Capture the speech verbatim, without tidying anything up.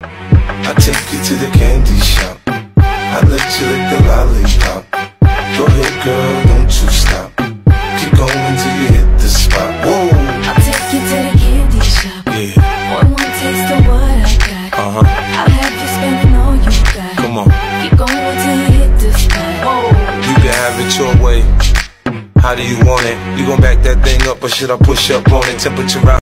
I take you to the candy shop. I let you lick the lollipop. Go ahead, girl, don't you stop. Keep going till you hit the spot. Whoa. I'll take you to the candy shop. Yeah. One more taste of what I got. Uh huh. I'll have you spending all you got. Come on. Keep going till you hit the spot. Whoa. You can have it your way. How do you want it? You gon' back that thing up or should I push up on it? Temperature out.